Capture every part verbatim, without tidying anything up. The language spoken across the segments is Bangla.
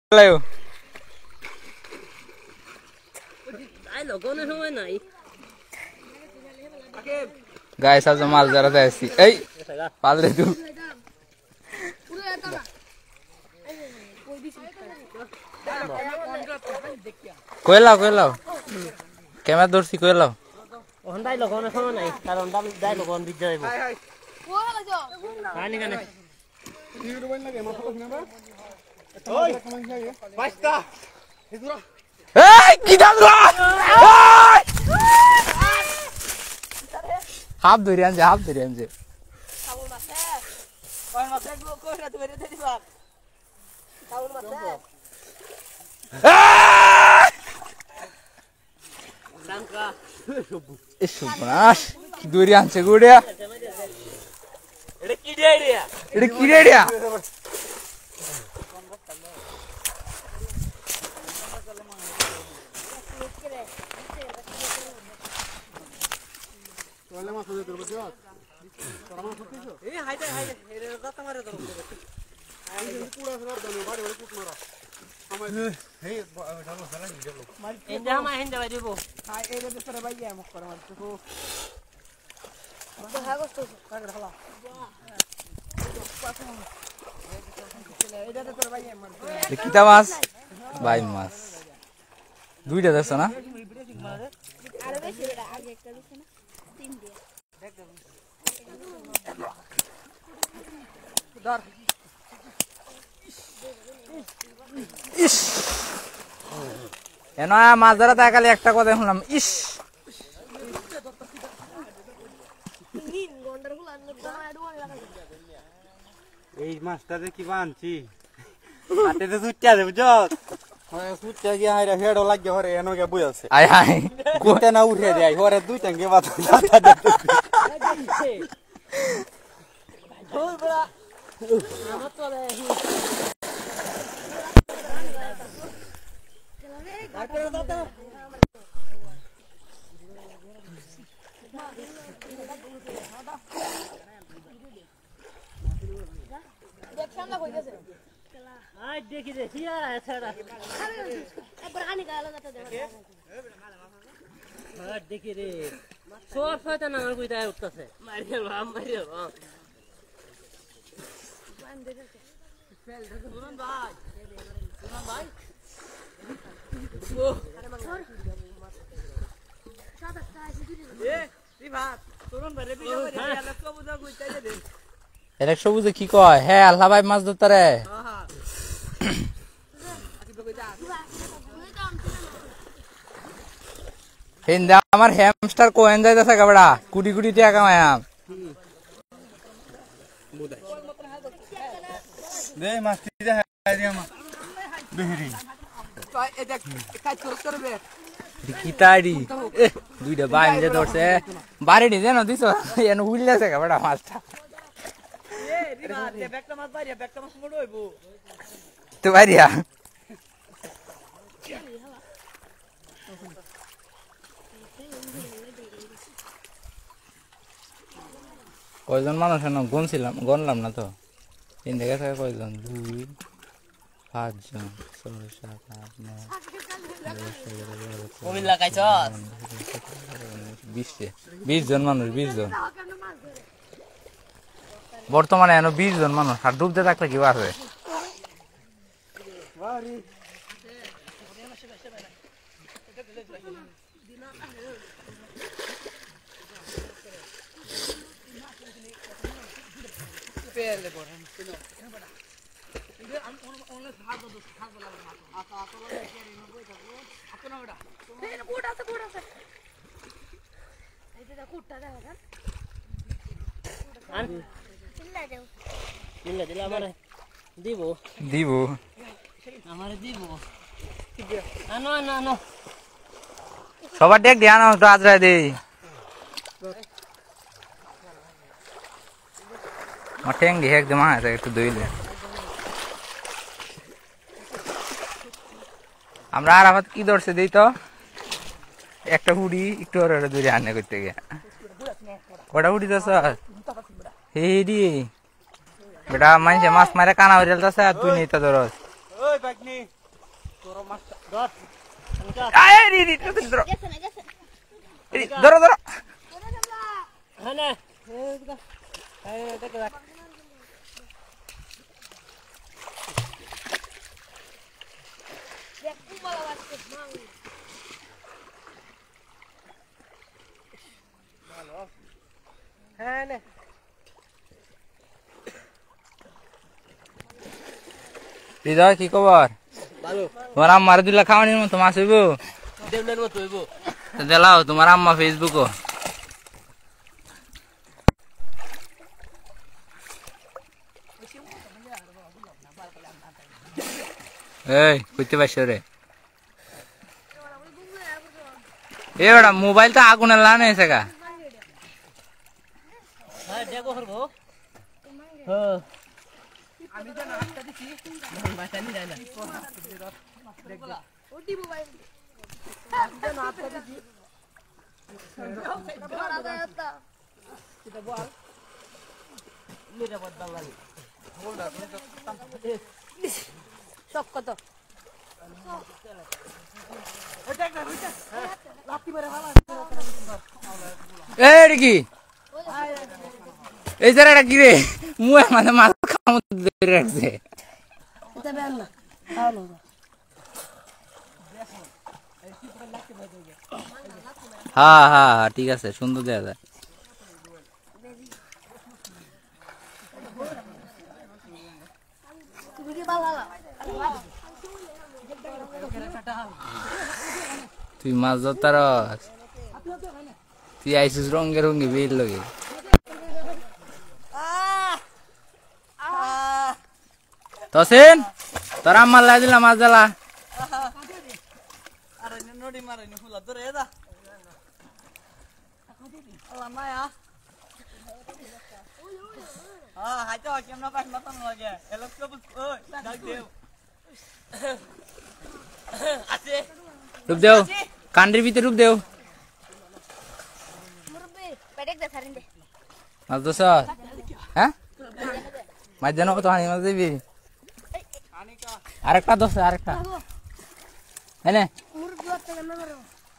গাইস আজ মাছ ধরাতে আসছি এই পাদরে তুই কইলাও কইলাও ক্যামেরা ধরছি কইলাও ওখান দাই লোক অনেক সময় নাই কারণ দাম দাই লোক অন বিজ যাইবো পানি কানে ওই পাঁচটা এই কি দাদা হাফ ধরে আনছে হাফ ধরে আনছে সাবুন মাছে ওই মাছে গো কইরা ধরে দে দিবা সাবুন মাছে সামকা এই সুবনাশ কি ধরে আনছে গুড়িয়া এটা কি রেডিয়া এটা কি রেডিয়া Olha uma coisa para você, ó. Para uma coisa. এই হাইতে হাইতে এর কথা মারে ধরো Aí ele pula na hora da novara, vai pro mara. Ama hey, jalo sala ni jalo. এন্ডা মা এন্ডা বাই দিব Ai, ele é para vai é, mas para mas tu. তো হা গোস্ত কাগড় হলা এটা তো para vai é, mas. কিটা মাছ ভাই মাছ দুইটা দেখছ না আরে বেশি এটা আগে একটা দিছে না তিন দিয়ে ধর ইস এনো মাছ ধরাতে খালি একটা কথা শুনলাম ইস তিন ঘন্টার গুলো আমি দাও এডুয়ান লাগাই এই মাছটাতে কি বানছি হাতেতে সুচ্চা দেব জত হয় সুচ্চা গিয়া হাইরা হেডো লাগিয়া হরে এনো গিয়া বই আছে আয় হায় কোতে না উঠে দেয় হরে দুই টাঙ্গে বাত দাতা দাতা ওই বড়া আমার তো রে তারপরে দাও দেখছান না কই গেছে আই দেখি রে হিয়ার আছাড়া একবার আনি গালা যাতে দেব আর দেখি রে সব শয়তান আমার কই দায় উঠতাছে মারিয়া বাম মারিয়া বাম সুরন ভাই সুরন ভাই ও সাদা কাছে দিদি এ রিভাত সুরন ভাই রে বিয়া করে আলা তো বুঝা কইতাই দে এর সবুজে কি কয় হ্যাঁ আল্লাহ ভাই মাছ ধরতে রে হ্যাঁ হ্যাঁ আকি তো কইতা হিন্দা আমার হ্যামস্টার কোয়েন যাইতাছে কাবড়া কুড়ি কুড়ি টাকা কামায়াম দে মাছটি যা হাইরা মা বেহরি এটা কাজ করবে কি তাড়ি দুইটা বাই মিলে ধরছে বাড়ি নি জানো দিছ এনে উইলাছে কাবড়া মাছটা এ রিভাত এ ব্যাকটা মাছ বাইরে ব্যাকটা মাছ মোড় হইবো তো বাইরিয়া কয়জন মানুষ না গুনছিলাম গনলাম না তো তিন থেকে থাকে কয়জন দুই পাঁচজন ছয় সাত আট নয় কবিল লাগাইছ বিশ বিশ জন মানুষ বিশ জন বর্তমানে এনো বিশ জন মানুষ আর ডুবতে থাকলে কি আছে পেলে পড়ে কোটা আছে কোটা আছে এটা কোটা দাও না আন চিল্লা দাও দিলে দিলে আমারে দিব দিব আমারে দিব আনো আনো আনো সবার দেখ ধ্যান তো আজরাই দেই মটেং দি একদম আছে একটু দইলে আমরা আরাফাত কি ধরছে দেই তো একটা হুডি একটু ওরে দূরে আনে করতে গিয়া কটা হুডি দছ হেডি বেটা মানছে মাছ মারে কানা হইলতাছে আর তুই নিতে ধরস ওই নি তোর মাছ ধর আয় রে রে ধরো গেছে না গেছে ধরো ধরো হ্যাঁ না এই দেখ দেখ দেখ কুমালা বাসছে মাং হ্যাঁ না হৃদয় কি খবর ভালো তোমার আম্মার দিলা খাওয়ানির মতো মাছ হইব দেবনের মতো হইব দিলাও তোমার আম্মা ফেসবুকও এই কইতে পারছো রে এ ওটা মোবাইল তো আগুনের লান এসে গা হ্যাঁ দেখো হরবো হ্যাঁ আমি তো নাস্তা দিছি বাসানি যায় না ওটি মোবাইল আমি তো নাস্তা দিছি বড় দাদা এটা বল নিরাপদ বাঙালি সব কত এই রে কি এই জায়গাটা কি রে মুয়ে মানে মাছ খামো ধরে রাখছে এটা বেল না ভালো হ্যাঁ হ্যাঁ হ্যাঁ ঠিক আছে সুন্দর দেয়া যায় তুমি কি ভালো লাগা তুই মাছ ধরতার তুই আইসিস রঙে রঙে বের লগে তসেন তোর আম্মার লাই দিলাম মাছ জ্বালা আরে নড়ি মারে নি ফুলা ধরে দা আল্লাহ মায়া হ্যাঁ হাইতো কেমন পাস না তো লাগে এলো কব ওই ডাক দেও আছে রূপ দেও কান্ডের ভিতরে রূপ দেও মুরব্বি পেটেক দে সারিন দে মাছ দোষ হ্যাঁ মাছ জানো কত হানি মাছ দিবি আরেকটা দোষ আরেকটা হ্যাঁ মুরব্বি ওতে না মারো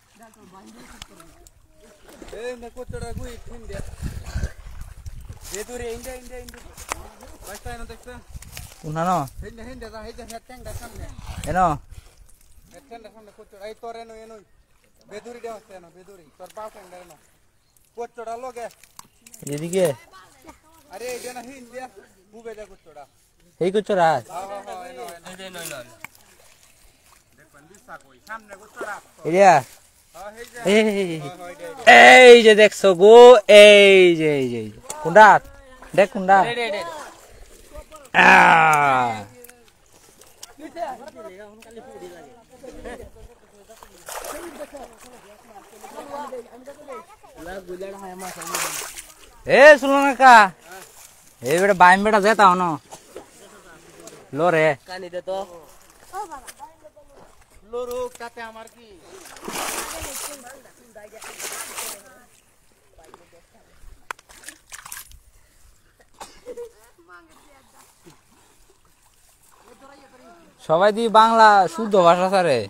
এই নে কোচড়া গুই থিন দে বেদুরে ইন্ডা ইন্ডা ইন্ডা বাইস্তা এনো দেখছ উনানো হিন্ডা হিন্ডা যা হিন্ডা হেটেঙ্গা সামনে এনো হেটেঙ্গা সামনে কোচড়া এই তোর এনো এনো বেদুরি দে হচ্ছে এনো বেদুরি তোর বাপ টেঙ্গা এনো কোচড়া লগে এদিকে আরে এই যে না হিন্ডা বুবে দে কোচড়া এই কুচো রাজ হ্যাঁ হ্যাঁ হ্যাঁ এনো এনো এই নই নই দেখবেন দিশা কই সামনে কোচড়া এরিয়া হ্যাঁ এই যে এই হয় দে এই যে দেখছো গো এই যে এই যে এই যে। কোনটা দেখ কোনটা রে রে আহ, এ শুনো না কা এই বেটা বাইম বেটা যেতা হনো লো রে কানি দে তো ও বাবা লোরুক তাতে আমার কি সবাই দি বাংলা শুদ্ধ ভাষা ছাড়ে